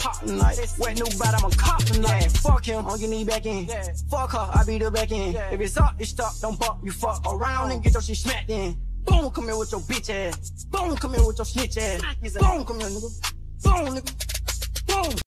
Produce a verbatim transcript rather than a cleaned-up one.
pop tonight. Wet new bad, I'm a cop tonight. Yeah, fuck him, I'll get knee back in. Yeah. Fuck her, I beat her back in. Yeah. If it's up, it's stuck, don't buck, you fuck around and get your shit smacked in. Boom, come here with your bitch ass. Boom, come here with your snitch ass. Boom, come here, nigga. Boom, nigga. Boom.